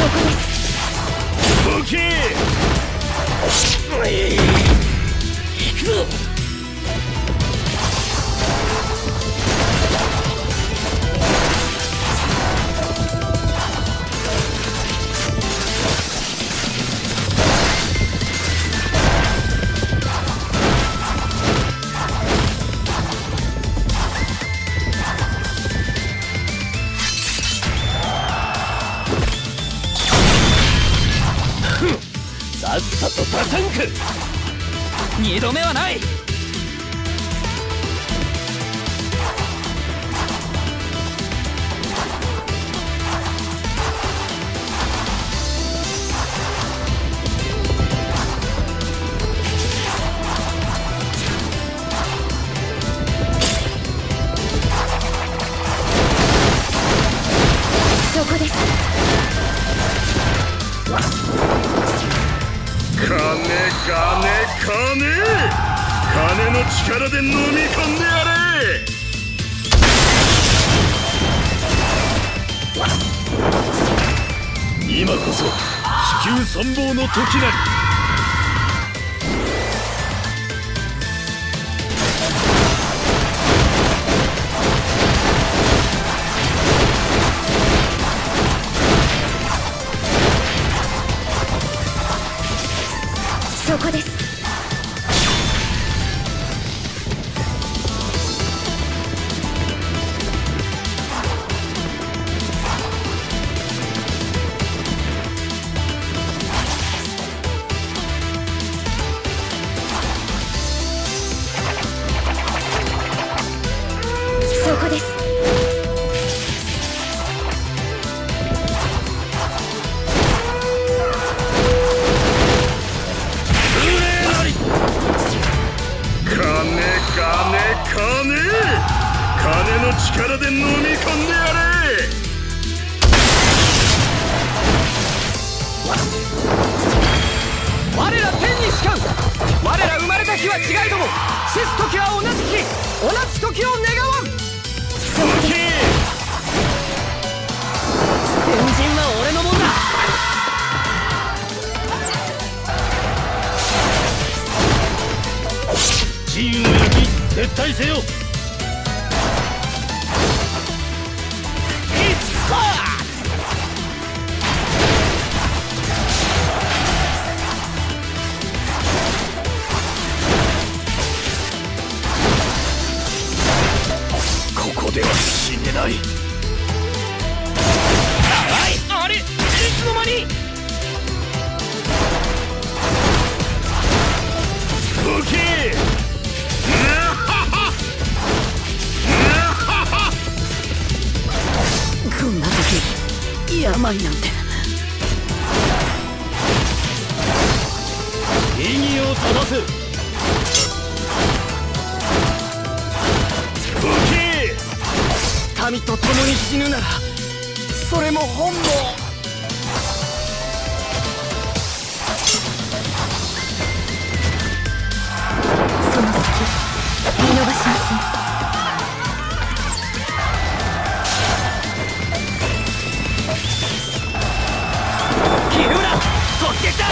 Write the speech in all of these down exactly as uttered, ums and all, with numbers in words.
動け。行くぞ。さっさと打タンク。二度目はない。 そこです。 金金金金の力で飲み込んでやれ。今こそ地球存亡の時なり。 そこです。そこです。 金金の力で飲み込んでやれ。 我ら天に誓う。我ら生まれた日は違いども、死す時は同じ日、同じ時を願わん。 そこです。 先陣は俺のもんだ。 自由を焼き撤退せよ。ここでは死ねない。 あれ、いつの間に。 動け。 こんな時病なんて。 異議を正せ。動け。 民と共に死ぬならそれも本望。 その隙見逃しません。 ヒルラ突撃だ。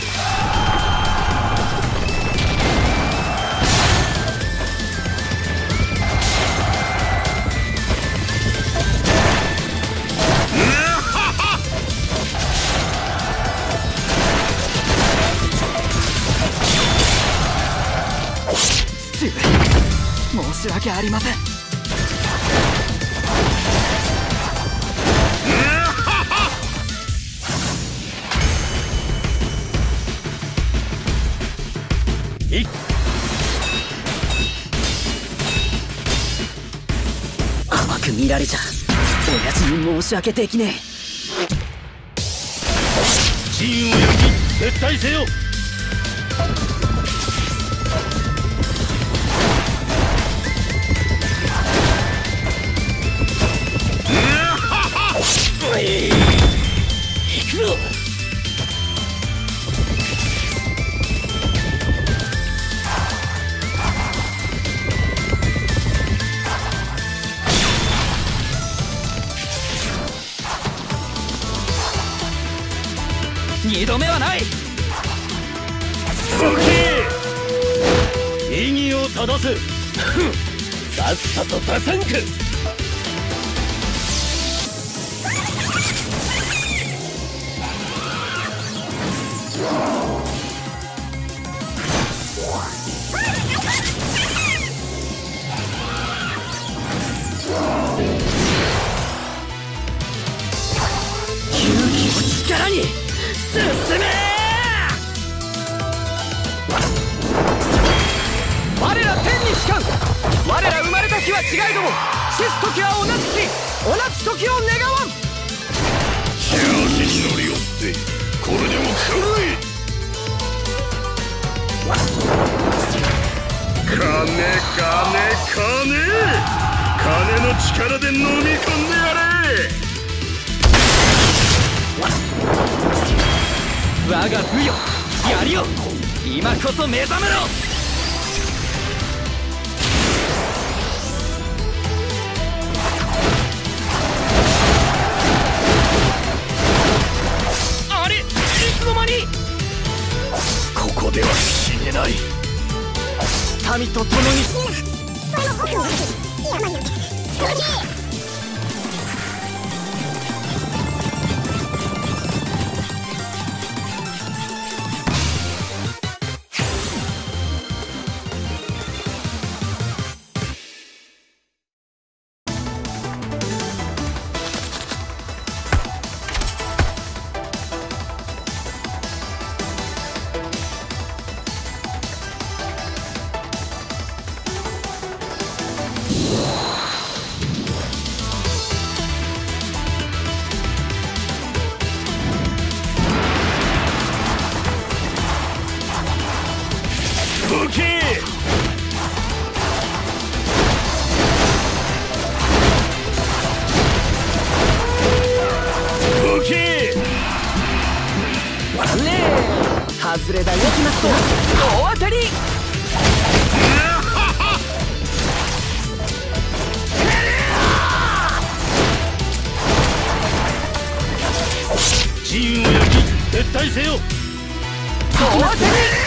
父上、申し訳ありません。甘く見られちゃ親父に申し訳できねえ。 陣を焼き撤退せよ。行くぞ。 二度目はない。 どけ。 異議を正す。さっさと出さんか。 力に進め。我ら天に誓う。我ら生まれた日は違いども、死す時は同じ日、同じ時を願わん。 邪気に乗り寄ってこれでも食らえ。金金金金の力で飲み込んでやれ。 我が武よ、槍よ、今こそ目覚めろ。あれ、いつの間に。 ここでは死ねない。 民と共に。 どけ。どけ。 残念。外れだよ。きますと大当たり。 自由を焼き撤退せよ。 大当たり。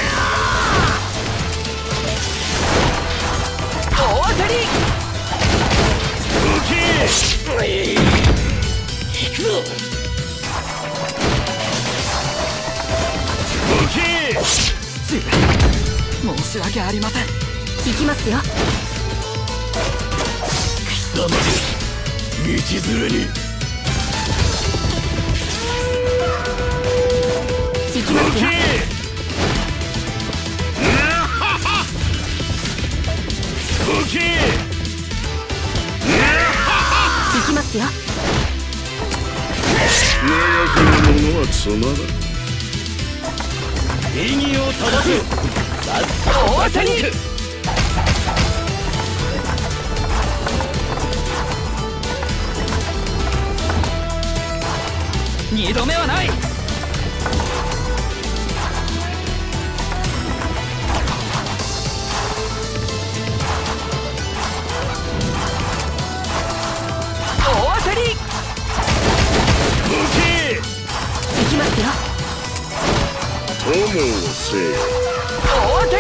大当たり。 どけ。行くぞ。 どけ。 父上、申し訳ありません。 行きますよ。 貴様の道連れに。 行きますよ。 どけ。 行きますよ。 長くのものはつまらん。 異議を正す。さっさと出さんか。 二度目はない。大当たり。 どけ。 行きますよ。 友をせよ。 大当たり。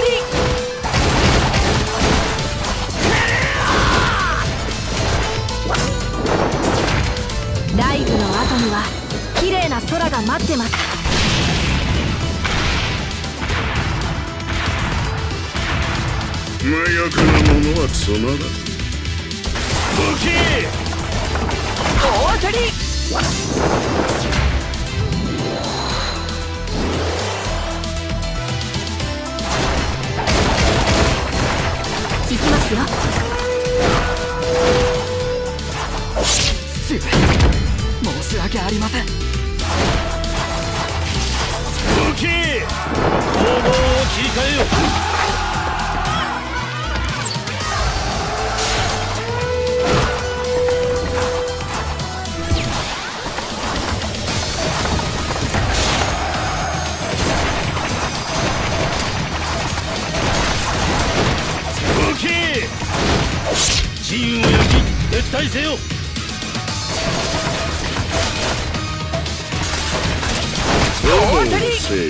ライブの後には綺麗な空が待ってます。 無欲なものはつまらん。どけ。 大当たり。 行きますよ。 父上、申し訳ありません。 どけ。 行動を切り替えよ。 どけ。 自由を焼き撤退せよ。 友を当せよ。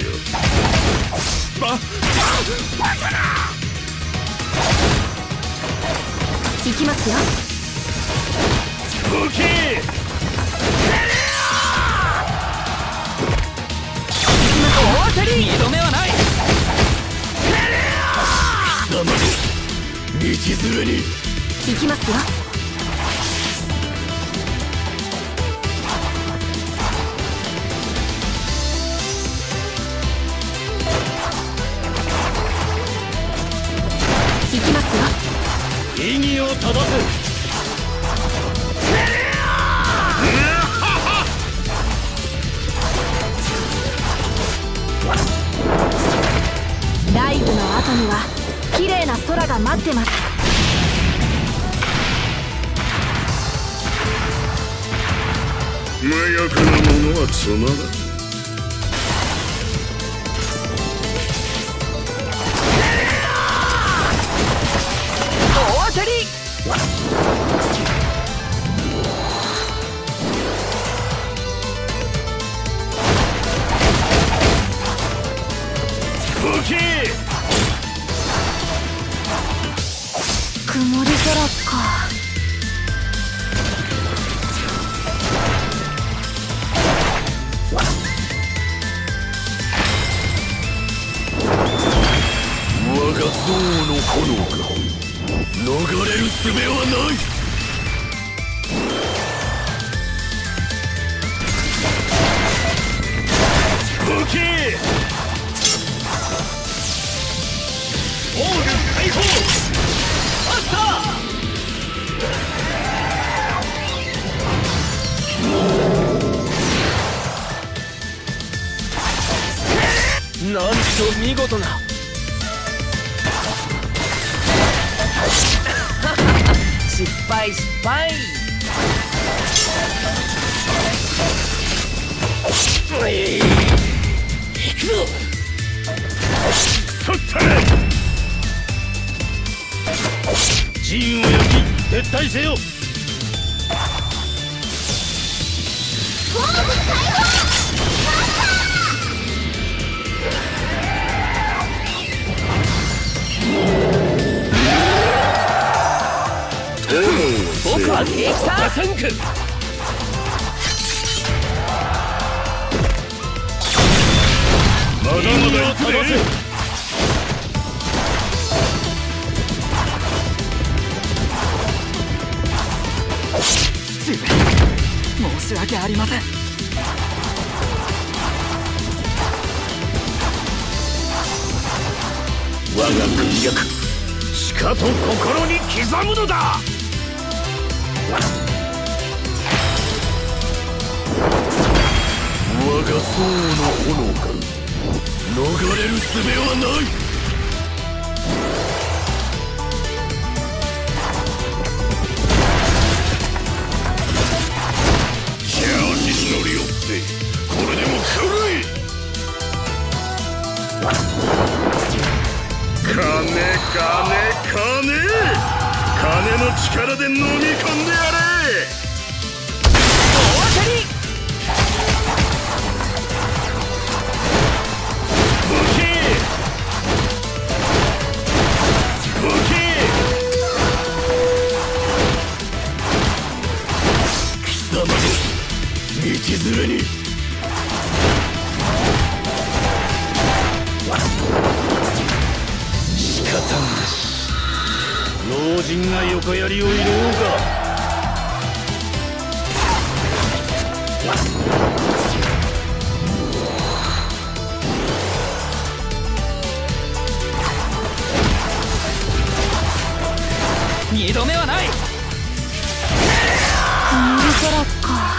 行きますよ。 動け。 大当たり。二度目はない。 貴様の道連れに。 行きますよ。行きますよ。 異議を正す。 ライブの後には綺麗な空が待ってます。 無欲なものはつまらん。 大当たり。 動け。 曇り空か。 我が憎悪の炎が逃れる術はない。動け。オール解放。マスター。なんと見事な。失敗失敗。 おい、行くぞ。そったれ。陣を焼き撤退せよ。 僕はできた。 打線区。まだまだ行くぜ。 父上、申し訳ありません。 我が軍略、しかと心に刻むのだ。我が僧の炎が逃れる術はない。調子に乗りよってこれでも食らえ。 金金金金の力で飲み込んでやれ。 大当たり。 貴様の道連れに。仕方なし。老人が横槍を入れようか。 二度目はない。 曇り空か。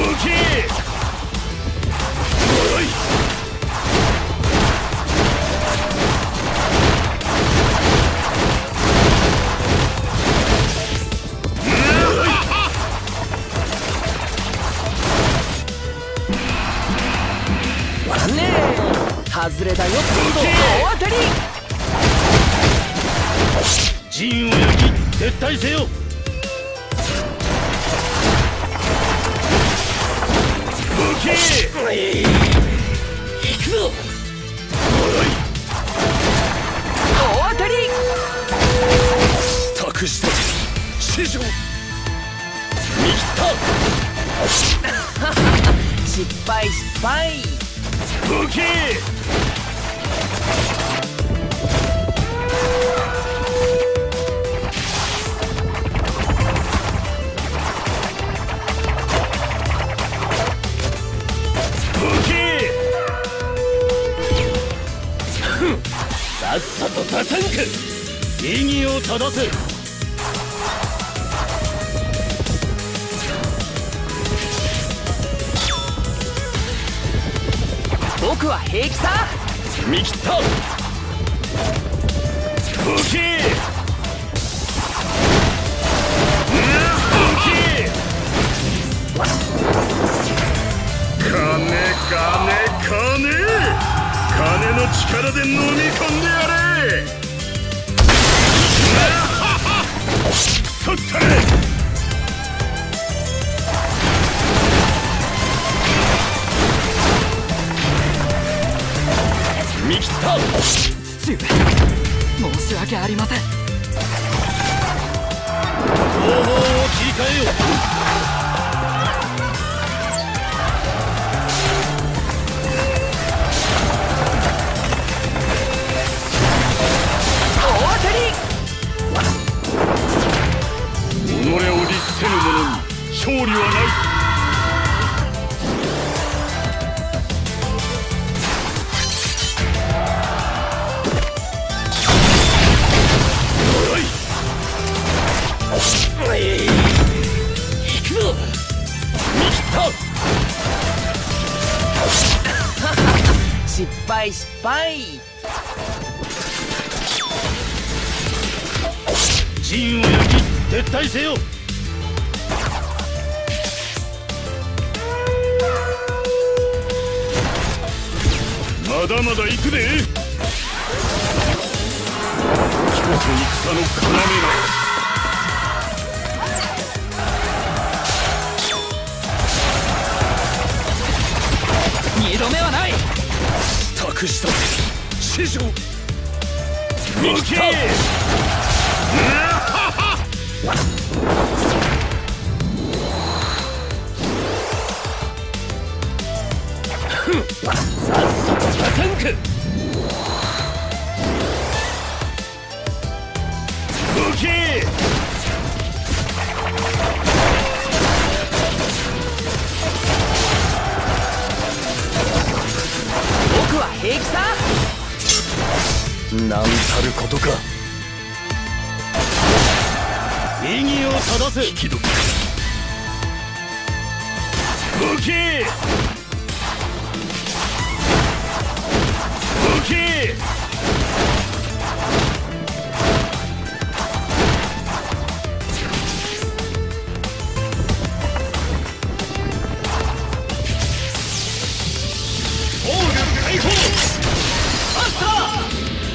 武器おい残念外れだよ。大当たり。 陣を焼き撤退せよ。武器行くぞ。 大当たり。 託したぜ師匠。見切った失敗失敗。 武器さっさと出さんか。異議を正せ。 僕は平気さ。 見切った武器武器金金金金の力で飲み込んでやれ。そったれ。 見切った父上申し訳ありません。 方法を切り替えよ。 大当たり。 己を律せぬ者に勝利はない。 行くぞ。見切った失敗失敗。 陣を焼き撤退せよ。 まだまだ行くで。気こそ戦の要な。 二度目はない。 託したぜ師匠。見切ったさっさと出さんか。武器僕は平気さ。 なんたることか。異議を正せ。引き時武器武器オール解放。マスター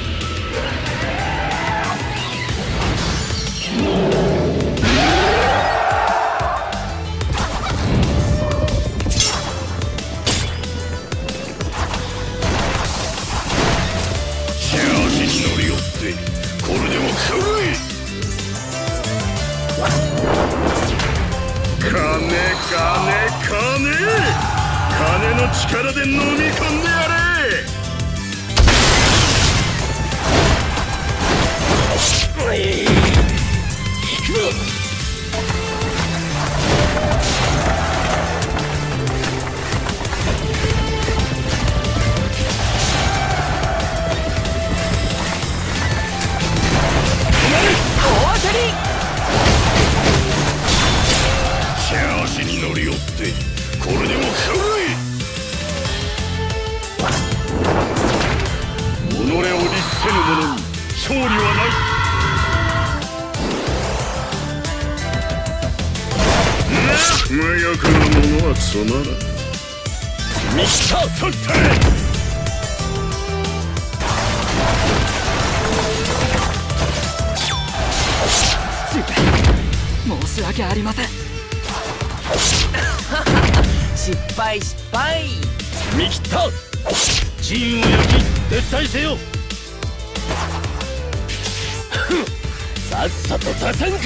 これでも食うい。 金金金金の力で飲み込んでやれ。 行くぞ。 ものはつまらん。 ミスターソンタ父上、申し訳ありません。失敗失敗。 見切った。陣を焼き撤退せよ。さっさと出さんか。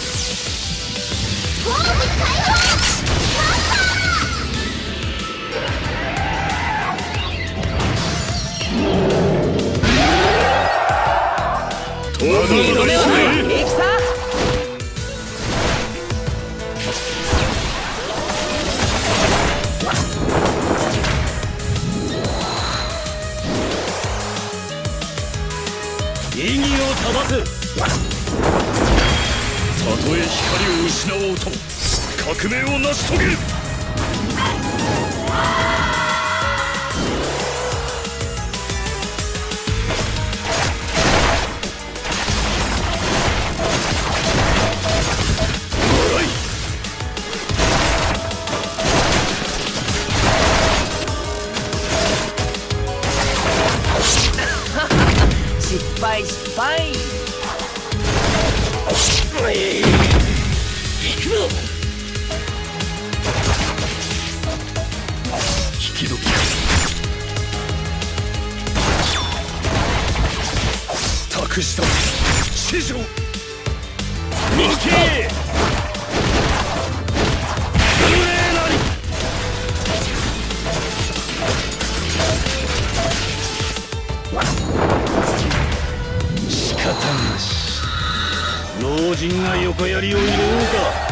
まだまだ平気さ。 意義を正す。 たとえ光を失おうとも革命を成し遂げる。 失敗失敗。 行くぞ。 引き時託した師匠。 ミキー仕方なし。老人が横槍を入れようか。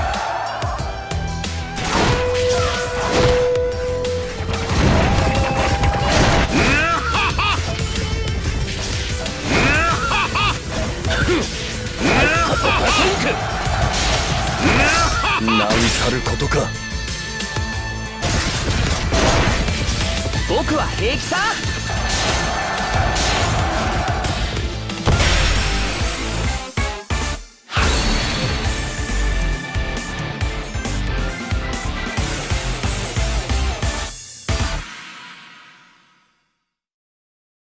なんたることか。 僕は平気さ。